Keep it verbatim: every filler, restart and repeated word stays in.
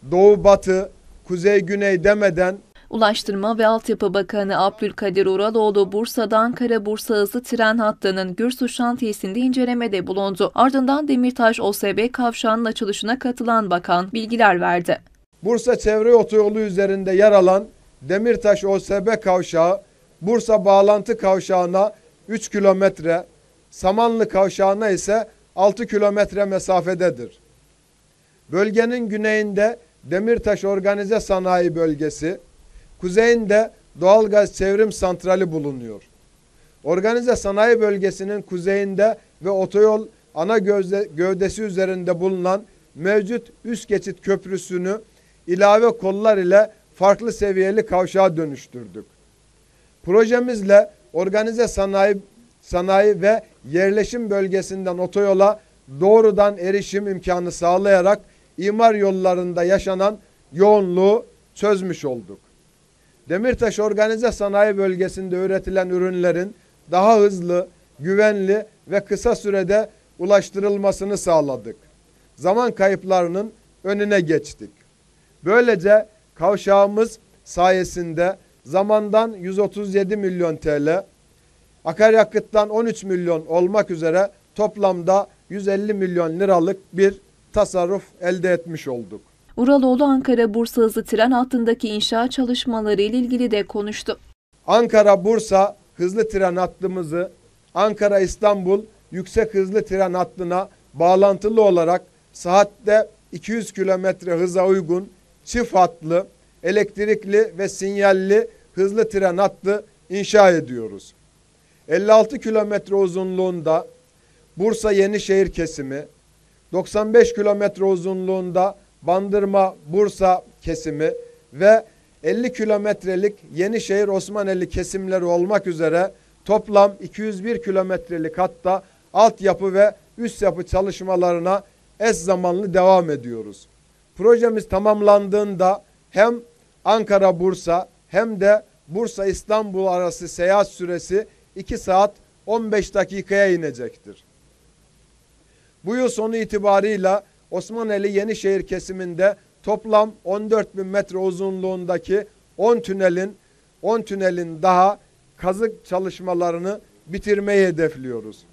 doğu batı, kuzey güney demeden Ulaştırma ve Altyapı Bakanı Abdülkadir Uraloğlu, Bursa'da Ankara-Bursa hızlı tren hattının Gürsu şantiyesinde incelemede bulundu. Ardından Demirtaş O S B kavşağının açılışına katılan bakan bilgiler verdi. Bursa Çevre Otoyolu üzerinde yer alan Demirtaş O S B kavşağı, Bursa bağlantı kavşağına üç kilometre, Samanlı kavşağına ise altı kilometre mesafededir. Bölgenin güneyinde Demirtaş Organize Sanayi Bölgesi, kuzeyinde Doğalgaz Çevrim Santrali bulunuyor. Organize Sanayi Bölgesi'nin kuzeyinde ve otoyol ana gövde, gövdesi üzerinde bulunan mevcut üst geçit köprüsünü ilave kollar ile farklı seviyeli kavşağa dönüştürdük. Projemizle organize sanayi, sanayi ve yerleşim bölgesinden otoyola doğrudan erişim imkanı sağlayarak imar yollarında yaşanan yoğunluğu çözmüş olduk. Demirtaş Organize Sanayi Bölgesi'nde üretilen ürünlerin daha hızlı, güvenli ve kısa sürede ulaştırılmasını sağladık. Zaman kayıplarının önüne geçtik. Böylece kavşağımız sayesinde zamandan yüz otuz yedi milyon T L, akaryakıttan on üç milyon olmak üzere toplamda yüz elli milyon liralık bir tasarruf elde etmiş olduk. Uraloğlu, Ankara-Bursa hızlı tren hattındaki inşaat çalışmaları ile ilgili de konuştu. Ankara-Bursa hızlı tren hattımızı Ankara-İstanbul yüksek hızlı tren hattına bağlantılı olarak saatte iki yüz kilometre hıza uygun çift hatlı, elektrikli ve sinyalli hızlı tren hattı inşa ediyoruz. elli altı kilometre uzunluğunda Bursa Yenişehir kesimi, doksan beş kilometre uzunluğunda Bandırma Bursa kesimi ve elli kilometrelik Yenişehir Osmaneli kesimleri olmak üzere toplam iki yüz bir kilometrelik hatta altyapı ve üst yapı çalışmalarına eş zamanlı devam ediyoruz. Projemiz tamamlandığında hem Ankara-Bursa hem de Bursa-İstanbul arası seyahat süresi iki saat on beş dakikaya inecektir. Bu yıl sonu itibarıyla Osmaneli Yenişehir kesiminde toplam on dört bin metre uzunluğundaki on tünelin on tünelin daha kazık çalışmalarını bitirmeyi hedefliyoruz.